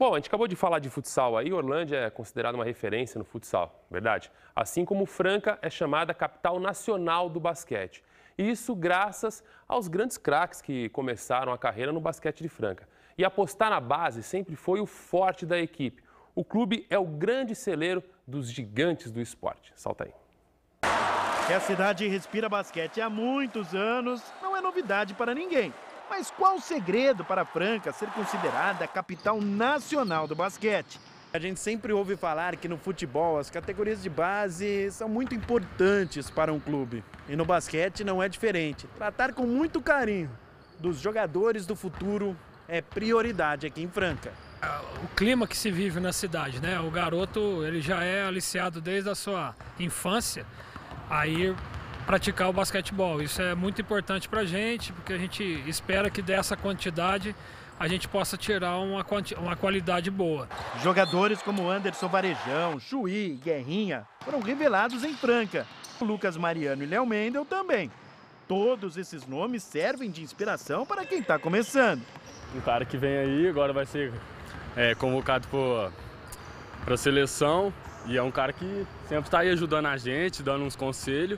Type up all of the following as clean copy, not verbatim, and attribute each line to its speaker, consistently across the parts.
Speaker 1: Bom, a gente acabou de falar de futsal aí, Orlândia é considerada uma referência no futsal, verdade? Assim como Franca é chamada capital nacional do basquete. E isso graças aos grandes craques que começaram a carreira no basquete de Franca. E apostar na base sempre foi o forte da equipe. O clube é o grande celeiro dos gigantes do esporte. Salta aí.
Speaker 2: Que a cidade respira basquete há muitos anos não é novidade para ninguém. Mas qual o segredo para Franca ser considerada a capital nacional do basquete?
Speaker 3: A gente sempre ouve falar que no futebol as categorias de base são muito importantes para um clube. E no basquete não é diferente. Tratar com muito carinho dos jogadores do futuro é prioridade aqui em Franca.
Speaker 4: O clima que se vive na cidade, né? O garoto ele já é aliciado desde a sua infância aí praticar o basquetebol. Isso é muito importante para a gente, porque a gente espera que dessa quantidade a gente possa tirar uma qualidade boa.
Speaker 2: Jogadores como Anderson Varejão, Chuí, Guerrinha foram revelados em Franca. Lucas Mariano e Léo Mendel também. Todos esses nomes servem de inspiração para quem está começando.
Speaker 5: Um cara que vem aí agora vai ser convocado para a seleção e é um cara que sempre está aí ajudando a gente, dando uns conselhos.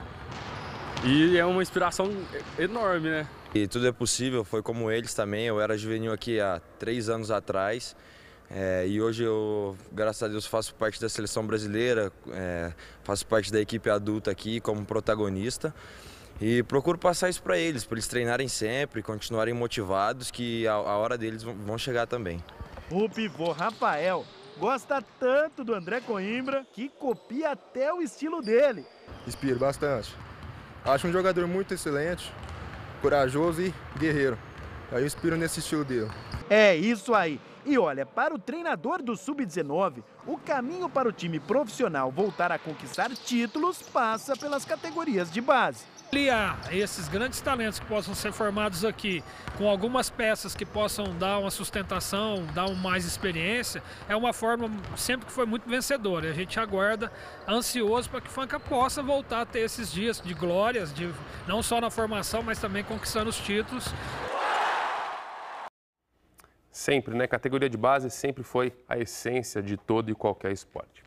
Speaker 5: E é uma inspiração enorme, né?
Speaker 6: E tudo é possível, foi como eles também. Eu era juvenil aqui há 3 anos atrás e hoje eu, graças a Deus, faço parte da seleção brasileira, faço parte da equipe adulta aqui como protagonista. E procuro passar isso para eles treinarem sempre, continuarem motivados, que a hora deles vão chegar também.
Speaker 2: O pivô Rafael gosta tanto do André Coimbra que copia até o estilo dele.
Speaker 7: Inspiro bastante. Acho um jogador muito excelente, corajoso e guerreiro. Aí eu inspiro nesse estilo dele.
Speaker 2: É isso aí. E olha, para o treinador do Sub-19, o caminho para o time profissional voltar a conquistar títulos passa pelas categorias de base.
Speaker 4: Aliar esses grandes talentos que possam ser formados aqui, com algumas peças que possam dar uma sustentação, dar mais experiência, é uma forma sempre que foi muito vencedora. A gente aguarda ansioso para que Franca possa voltar a ter esses dias de glórias, não só na formação, mas também conquistando os títulos.
Speaker 1: Sempre, né? Categoria de base sempre foi a essência de todo e qualquer esporte.